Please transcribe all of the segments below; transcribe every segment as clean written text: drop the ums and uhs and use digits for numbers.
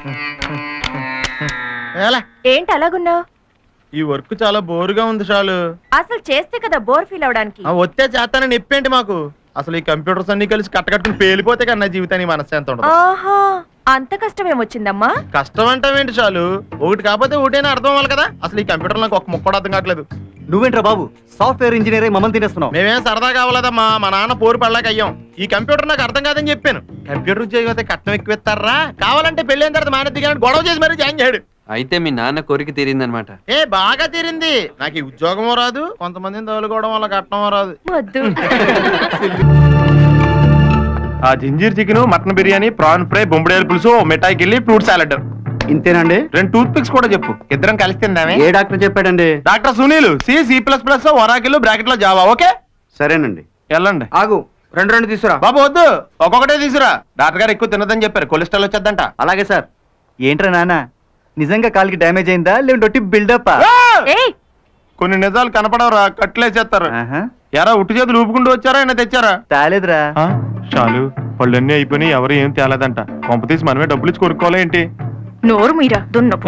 ఏంటి అలాగున్నావు? ఈ వర్క్ చాలా బోరుగా ఉంది చాలు. అసలు చేస్తే కదా బోర్ ఫీల్ అవడానికి. వచ్చే చేస్తానని నిప్పేంటి మాకు? అసలు ఈ కంప్యూటర్స్ అన్ని కలిసి కట్టుకుని పేలిపోతే కన్నా జీవితానికి మనశ్శాంతి ఉండదు. ఆహా, అంత కష్టం ఏమొచ్చిందమ్మా? కష్టం అంటావేంటి చాలు? ఒకటి కాకపోతే ఒకటైనా అర్థం అవ్వాలి కదా. అసలు ఈ కంప్యూటర్ నాకు ఒక ముక్క అర్థం కావట్లేదు. నువ్వేంట్రా బాబు సాఫ్ట్వేర్ ఇంజనీర్ మమ్మల్ని తినేస్తున్నావు? మేమేం సరదా కావాలదమ్మా, మా నాన్న పోరు పడలేక అయ్యాం. ఈ కంప్యూటర్ నాకు అర్థం కాదని చెప్పాను. కంప్యూటర్ ఉద్యోగం అయితే కట్నం ఎక్కువ కావాలంటే పెళ్ళైన తర్వాత మానేది కానీ గొడవ చేసి మరీ జాయిన్ చేయడు. అయితే మీ నాన్న కోరిక తీరిందనమాట. ఏ బాగా తీరింది. నాకు ఈ ఉద్యోగమో రాదు, కొంతమందిని తగులుకోవడం వల్ల కట్నమో రాదు. ఆ ginger chicken, mutton biryani, prawn fry, బొంబడేలు పులుసు, మిఠాయి కిల్లి, ఫ్రూట్ సాలెడ్. ఇంతేనండి? 2 టూత్ పిక్స్ కూడా చెప్పు, ఇద్దరం కలిసి తిందామే. ఏ డాక్టర్ చెప్పాడండి? Doctor Sunil. C++, Oracle, bracket లో జావా. ఓకే సరేనండి. వెళ్ళండి. ఆగు, 2 తీసుకురా. బాబు వద్దు, ఒక్కొక్కటే తీసుకురా. డాక్టర్ గారు ఎక్కువ తినదని చెప్పారు, కొలెస్ట్రాల్ వచ్చేద్దంట. అలాగే సార్. ఏంట్రా నాన్న, నిజంగా కాలికి డ్యామేజ్ అయిందా లేదంటే బిల్డప్? కొన్ని నిజాలు కనపడవరా, కట్లేసేస్తారు. ఎరా ఉట్టు చేతులు ఊపుకుంటూ వచ్చారా అయినా తెచ్చారా? తేలేదురా. చాలు, పళ్ళన్నీ అయిపోయి ఎవరు ఏం తేలేదంట. కొంప తీసి మనమే డబ్బులు ఇచ్చి కొనుక్కోవాలి ఏంటి? నోరు మీరా దున్నపు.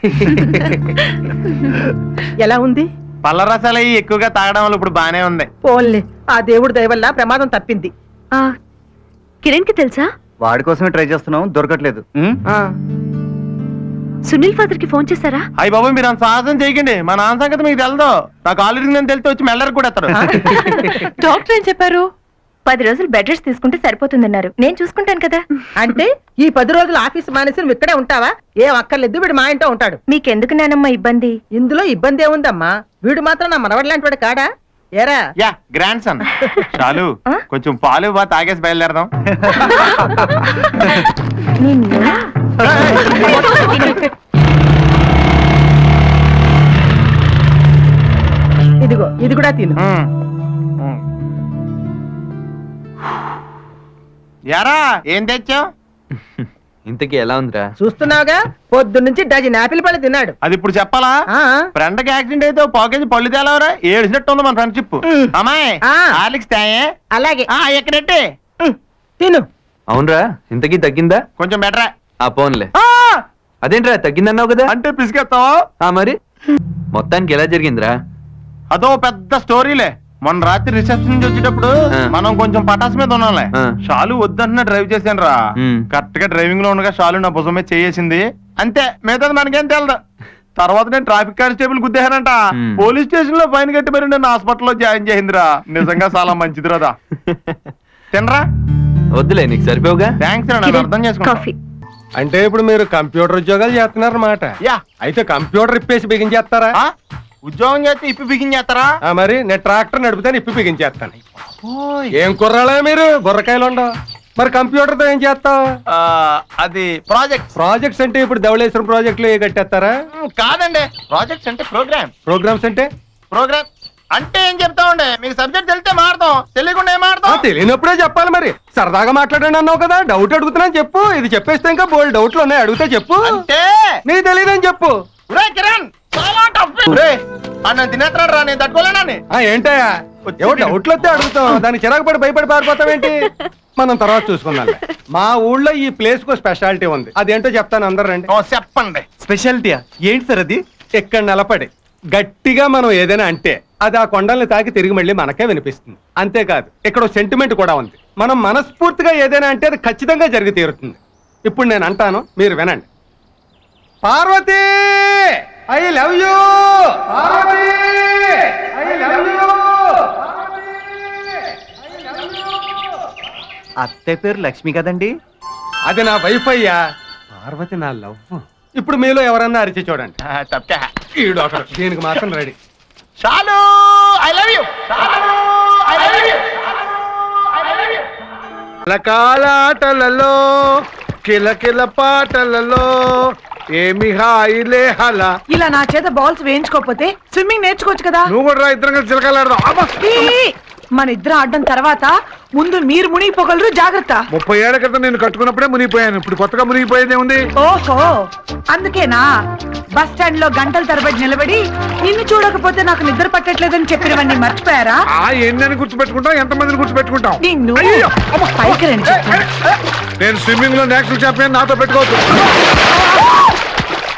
ఎలా ఉంది? పళ్ళ రసాలు అయ్యి ఎక్కువగా తాగడం వల్ల ఇప్పుడు బానే ఉంది. పోన్లే, ఆ దేవుడి దయ వల్ల ప్రమాదం తప్పింది. కిరణ్ కి తెలుసా? వాడి కోసమే ట్రై చేస్తున్నాం, దొరకట్లేదు. సునీల్ ఫాదర్ కి ఫోన్ చేశారా? అయ్యి బాబు మీరు అంత సాహసం చేయకండి, మా నాన్న సంగతి మీకు తెలదు. నాకు ఆల్రెడీ నేను తెలితే వచ్చి మెల్లరికి కూడా ఎత్తారు. డాక్టర్ ఏం చెప్పారు? 10 రోజులు బెడ్ రెస్ట్ తీసుకుంటే సరిపోతుందన్నారు. నేను చూసుకుంటాను కదా. అంటే ఈ 10 రోజులు ఆఫీస్ మానేసి నువ్వు ఇక్కడే ఉంటావా? ఏం అక్కర్లేదు, వీడు మా ఇంట్లో ఉంటాడు. మీకెందుకు నానమ్మా ఇబ్బంది? ఇందులో ఇబ్బంది ఏముందమ్మా? వీడు మాత్రం నా మనవడి లాంటి వాడు కాడా? ఏరా యా గ్రాండ్ సన్. చాలు, కొంచెం పాలు బా తాగేసి బయలుదేరదాం. ఇదిగో ఇది కూడా తిను. యారా ఏం తెచ్చావు? ఇంతకీ ఎలా ఉందిరా? చూస్తున్నావుగా, పొద్దున్నుంచి డజన్ యాపిల్ పళ్ళు తిన్నాడు. అది ఇప్పుడు చెప్పాలా? ఫ్రెండ్ కి యాక్సిడెంట్ అయితే పాకేజ్ పళ్ళు తేలవరా? ఏడిసినట్టు ఉంది మన ఫ్రెండ్షిప్. అమ్మాయి ఆలిక్స్ తాయే. అలాగే ఎక్కడెట్టే తిను. అవునరా, ఇంతకీ తగ్గిందా? కొంచెం బెటరా. ఆ పోన్లే. అదేంట్రా తగ్గిందన్నావు కదా? అంటే పిసికెత్తావా? మరి మొత్తానికి ఎలా జరిగిందిరా? అదో పెద్ద స్టోరీలే. మొన్న రాత్రి రిసెప్షన్ నుంచి వచ్చేటప్పుడు మనం కొంచెం పటాస్ మీద ఉన్నాంలే. షాలు వద్దంటున్నా డ్రైవ్ చేశాను రా. కరెక్ట్ గా డ్రైవింగ్ లో ఉండగా షాలు నా భుజం మీద చేసింది. అంతే, మిగతాది మనకేం తెలదు. తర్వాత నేను ట్రాఫిక్ కానిస్టేబుల్ గుద్దేశానంట. పోలీస్ స్టేషన్ లో ఫైన్ కట్టి మరి నన్ను హాస్పిటల్లో జాయిన్ చేసిందిరా. నిజంగా చాలా మంచిది రాదా. తినరా? వద్దులే, నీకు సరిపోగా. థ్యాంక్స్ రా, నన్ను అర్థం చేసుకుంటా. అంటే ఇప్పుడు మీరు కంప్యూటర్ ఉద్యోగాలు చేస్తున్నారన్నమాట. అయితే కంప్యూటర్ ఇప్పేసి బిగించేస్తారా? ఉద్యోగం చేస్తే ఇప్పి బిగించేస్తారా? మరి నేను ట్రాక్టర్ నడిపితే ఇప్పి బిగించేస్తాను. ఏం కుర్రాలే మీరు, బుర్రకాయలు ఉండవు. మరి కంప్యూటర్ తో ఏం చేస్తావు? అది ప్రాజెక్ట్స్ అంటే ఇప్పుడు ధవళేశ్వరం ప్రాజెక్టులు ఏ కట్టేస్తారా? కాదండి, ప్రాజెక్ట్స్ అంటే ప్రోగ్రామ్స్ అంటే ప్రోగ్రామ్ అంటే ఏం చెప్తామండి? మీకు సబ్జెక్ట్ తెలిస్తే మారుతాం, తెలియకుండా ఏం మారుతాం? తెలియనప్పుడే చెప్పాలి. మరి సరదాగా మాట్లాడండి అన్నావు కదా, డౌట్ అడుగుతున్నాను చెప్పు. ఇది చెప్పేస్తే ఇంకా బోల్డ్ డౌట్లు ఉన్నాయి, అడిగితే చెప్పు. అంటే నీకు తెలియదని చెప్పు. కిరణ్ తినేస్తాడు రా, నేను తట్టుకోలేనని. ఏంటయ్యా ఎవరు డౌట్లు వస్తే అడుగుతాం, దానికి చిరాకు పడి భయపడి పారిపోతావేంటి? మనం తర్వాత చూసుకుందాం. మా ఊళ్ళో ఈ ప్లేస్ కు స్పెషాలిటీ ఉంది, అదేంటో చెప్తాను, అందరు రండి. చెప్పండి. స్పెషాలిటీయా ఏంటి సార్ అది? ఇక్కడ నిలబడి గట్టిగా మనం ఏదైనా అంటే అది ఆ కొండల్ని తాకి తిరిగి మళ్ళీ మనకే వినిపిస్తుంది. అంతేకాదు ఇక్కడ సెంటిమెంట్ కూడా ఉంది. మనం మనస్ఫూర్తిగా ఏదైనా అంటే అది ఖచ్చితంగా జరిగి తీరుతుంది. ఇప్పుడు నేను అంటాను, మీరు వినండి. Parvati I love you. Parvati I love you. అత్తయ్య పేరు లక్ష్మి కదండి? అది నా వైఫ్ అయ్యా. పార్వతి నా లవ్. ఇప్పుడు మీలో ఎవరన్నా అరిచి చూడండి. ఈ డాక్టర్ దీనికి మాత్రం రెడీ. చాలు, ఐ లవ్ యూ. కాలాటలలో కిలకిల పాటలలో ఏమి హాయిలే హలా. ఇలా నా చేత బాల్స్ వేయించుకోకపోతే స్విమ్మింగ్ నేర్చుకోవచ్చు కదా. నువ్వు కూడా ఇద్దరం కలిసి చిలకలాడదాం. మన ఇద్దరు ఆడడం తర్వాత ముందు మీరు మునిగిపోగలరు, జాగ్రత్త. 30 ఏళ్ల క్రితం నేను కట్టుకున్నప్పుడే మునిగిపోయాను, ఇప్పుడు కొత్తగా మునిగిపోయేదే ఉంది. ఓహో, అందుకేనా బస్ స్టాండ్ లో గంటల తరబడి నిలబడి నిన్ను చూడకపోతే నాకు నిద్ర పట్టట్లేదని చెప్పినవన్నీ మర్చిపోయారా? ఎన్నని గుర్తుపెట్టుకుంటాం, ఎంతమందిని గుర్తుపెట్టుకుంటాం. నిన్ను పైకి రండి. నేను స్విమ్మింగ్ లో నేషనల్ ఛాంపియన్, నాతో పెట్టుకోవచ్చు.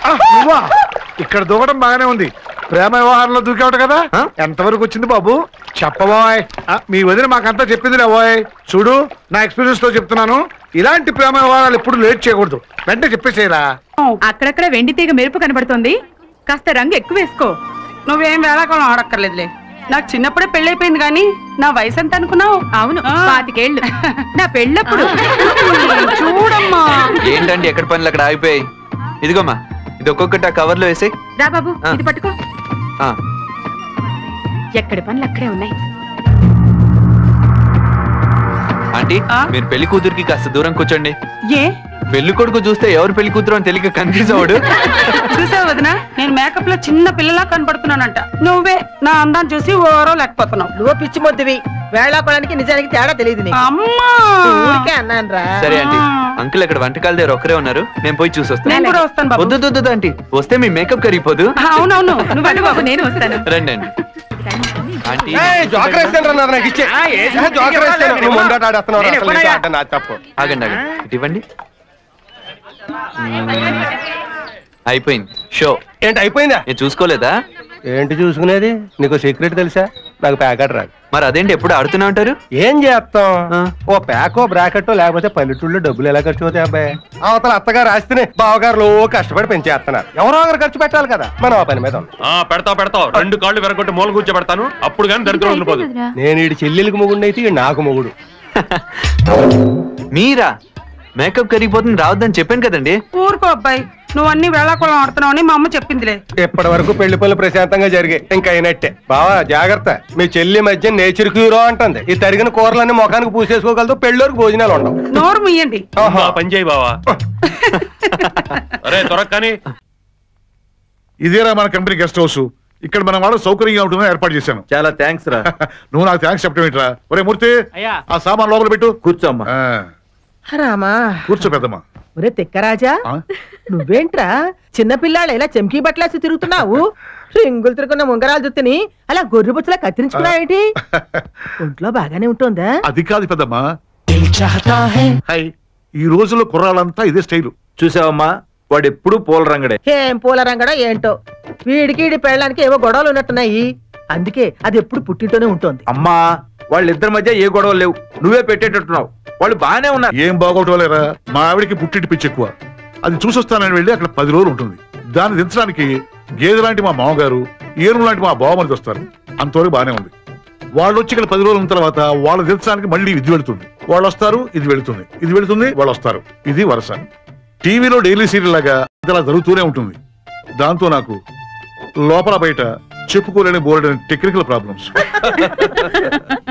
నువ్వా? ఇక్కడ దూకడం బాగానే ఉంది. ప్రేమ వ్యవహారంలో దూకేవట కదా, ఎంతవరకు వచ్చింది బాబు? చెప్పబోయ్. మీ వదిన మాకంతా చెప్పిందిలే బోయ్. చూడు, నా ఎక్స్పీరియన్స్ తో చెప్తున్నాను, ఇలాంటి ప్రేమ వ్యవహారాలు ఎప్పుడు లేట్ చేయకూడదు. వెంటనే చెప్పేసేయరా. అక్కడక్కడ వెండి తీగ మెరుపు కనబడుతోంది, కాస్త రంగు ఎక్కువ వేసుకో. నువ్వేం వేళాకాలం ఆడక్కర్లేదులే. నాకు చిన్నప్పుడే పెళ్ళైపోయింది కానీ నా వయసు ఎంత అనుకున్నావు? అవును, 25 ఏళ్ళు. నా పెళ్ళప్పుడు. చూడమ్మా. ఏంటండి ఎక్కడ పనులు అక్కడ ఆగిపోయాయి? ఇదిగోమ్మా, ఇది ఒక్కొక్కటి ఆ కవర్ లో వేసి. రా బాబు, ఇది పట్టుకో. ఆ, ఎక్కడి పనులు అక్కడే ఉన్నాయి. ఆంటీ, మీరు పెళ్లి కూతురికి కాస్త దూరం కూర్చోండి. ఏ పెళ్లి కొడుకు చూస్తే ఎవరు పెళ్లి కూతురు అని తెలియక కన్ఫ్యూజ్ అవడు. చూసావు వదినా, నేను మేకప్ లో చిన్న పిల్లలా కనపడుతున్నానంట. నువ్వే నా అందాన్ని చూసి ఓరో లేకపోతున్నావు. నువ్వు పిచ్చి మొద్దువి. వేళాకోడానికి నిజానికి తేడా తెలియదు నీకు. అమ్మా, ఊరికే అన్నాను రా. సరే ఆంటీ, అంకుల్ ఇక్కడ వంటకాల దగ్గర ఒక్కరే ఉన్నారు, నేను పోయి చూసి వస్తాను. నేను కూడా వస్తాను బాబు. వద్దు వద్దు ఆంటీ, వస్తే మీ మేకప్ కరిగిపోదు. అవునవును, నువ్వు వెళ్ళు బాబు, నేను వస్తాను. రండి అండి. ఆంటీ, జోకర్ వేస్తాను రా, నాకు ఇచ్చే. జోకర్ వేస్తాను. నువ్వు ముందట ఆడేస్తున్నావు రా, అసలు ఈ ఆట నా తప్పు. ఆగండి ఆగండి, ఇటు ఇవ్వండి. అయిపోయింది షో. ఏంటి అయిపోయిందా? నేను చూసుకోలేదా? ఏంటి చూసుకునేది? నీకు సీక్రెట్ తెలుసా? నాకు ప్యాకెట్ రాదు. మరి అదేంటి ఎప్పుడు ఆడుతూనే ఉంటారు? ఏం చేస్తాం, ఓ ప్యాకో బ్రాకెట్టో లేకపోతే పల్లెటూళ్ళలో డబ్బులు ఎలా ఖర్చు అవుతాయి అబ్బాయి? అవతల అత్తగారు ఆస్తిని బావగారులో కష్టపడి పెంచేస్తున్నారు. ఎవరో ఒకరు ఖర్చు పెట్టాలి కదా, మనం ఆ పని మీద ఉన్నాం. పెడతావు 2 కాళ్ళు వెరగొట్టి మూల కూర్చోబెడతాను, అప్పుడు కానీ దరిద్రం వదిలిపోదు. నేను ఈ చెల్లెలికి మొగుడు అయితే నాకు మొగుడు. మీరా? మేకప్ కరిగిపోతుంది రావద్దని చెప్పాను కదండి. ఊరుకో అబ్బాయి, నువ్వు అన్ని వేళాకోళం ఆడుతున్నావు అని మా అమ్మ చెప్పిందిలే. ఇప్పటి వరకు పెళ్లి పనులు ప్రశాంతంగా జరిగాయి, ఇంకా అయినట్టే. బావా జాగ్రత్త, మీ చెల్లి మధ్య నేచర్ క్యూరో అంటుంది. ఈ తరిగిన కూరలన్నీ ముఖానికి పూసేసుకోగలదు, పెళ్ళోరికి భోజనాలు ఉండవు. నోరు ముయ్యండి. పని చేయి బావా. అరే త్వరగా కానీ. ఇదేరా మన కంపెనీ గెస్ట్ హౌస్. ఇక్కడ మన వాళ్ళు సౌకర్యంగా ఉంటుందని ఏర్పాటు చేశాను. చాలా థ్యాంక్స్ రా. నువ్వు నాకు థ్యాంక్స్ చెప్పడం ఏంట్రా? ఒరే మూర్తి, ఆ సామాన్ లోపల పెట్టు. కూర్చోమ్మా. రామా, కూర్చో పెద్దమ్మా. ఒరే తిక్కరాజా, నువ్వేంట్రా చిన్నపిల్లాడు ఇలా చెంకీ బట్టలేసి తిరుగుతున్నావు? రింగులు తిరుగున్న ఉంగరాలు జుత్తుని అలా గొర్రె బుచ్చలా కత్తిరించుకున్నావేంటి? ఒంట్లో బాగానే ఉంటుందా? అది కాదు పెద్దమ్మా. హాయ్, ఈ రోజుల్లో కుర్రాళ్ళంతా ఇదే స్టైలు. చూసావమ్మా, వాడు ఎప్పుడు పూల రంగడే. ఏం పూల రంగడో ఏంటో, వీడికి పెళ్ళడానికి ఏవో గొడవలు ఉన్నట్టున్నాయి. అందుకే అది ఎప్పుడు పుట్టింటూనే ఉంటుంది. అమ్మా, వాళ్ళిద్దరి మధ్య ఏ గొడవలు లేవు, నువ్వే పెట్టేటట్టున్నావు. వాళ్ళు బాగానే ఉన్నారు. ఏం బాగోటోలేరా, మా ఆవిడికి పుట్టింటి పిచ్చి ఎక్కువ. అది చూసొస్తానని వెళ్ళి అక్కడ 10 రోజులు ఉంటుంది. దాన్ని దించడానికి గేదె లాంటి మా మామగారు, ఏనుగు లాంటి మా బావమరిది వస్తారు. అంతవరకు బాగానే ఉంది. వాళ్ళు వచ్చి ఇక్కడ 10 రోజులు ఉన్న తర్వాత వాళ్ళు దించడానికి మళ్ళీ ఇది వెళుతుంది. వాళ్ళు వస్తారు, ఇది వెళుతుంది, ఇది వెళుతుంది, వాళ్ళు వస్తారు. ఇది వరుస. టీవీలో డైలీ సీరియల్ లాగా ఇది అలా జరుగుతూనే ఉంటుంది. దాంతో నాకు లోపల బయట చెప్పుకోలేని బోర్డు టెక్నికల్ ప్రాబ్లమ్స్.